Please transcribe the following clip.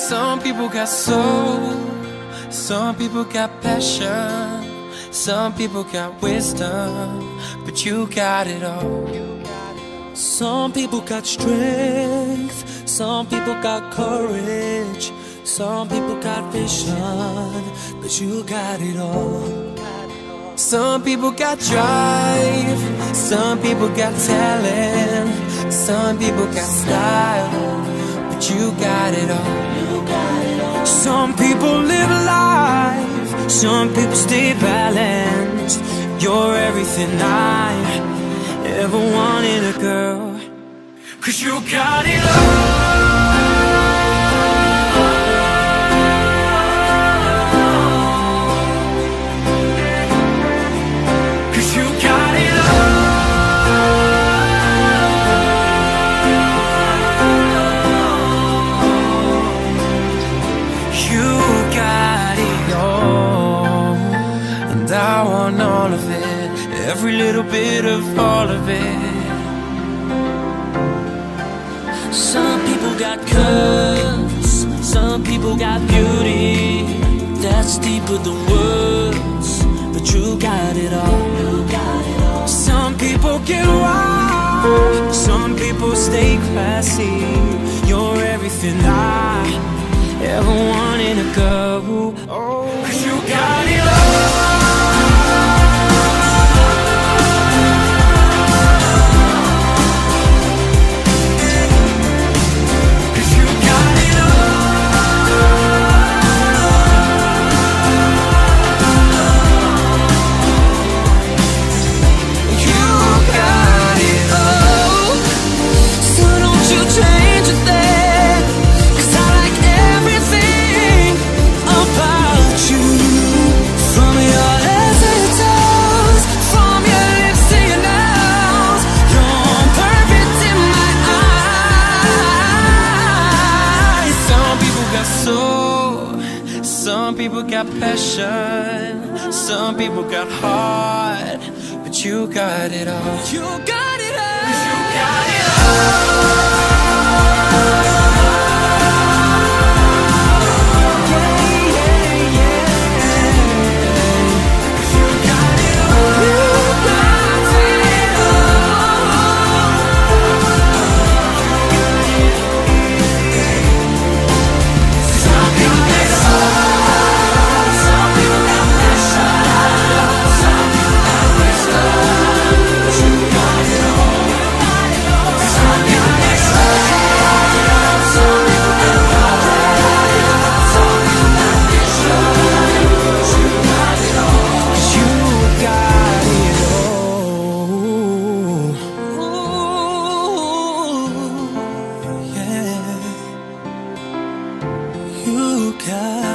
Some people got soul, some people got passion, some people got wisdom, but you got it all. Some people got strength, some people got courage, some people got vision, but you got it all. Some people got drive, some people got talent, some people got style, but you got it all. Some people live life, some people stay balanced. You're everything I ever wanted a girl, 'cause you got it all. I want all of it, every little bit of all of it. Some people got curves, some people got beauty that's deeper than words, but you got it all. Some people get wild, some people stay classy. You're everything I ever wanted a girl. 'Cause you got it all. Some people got passion, some people got heart, but you got it all. You got it all. You got it all. You got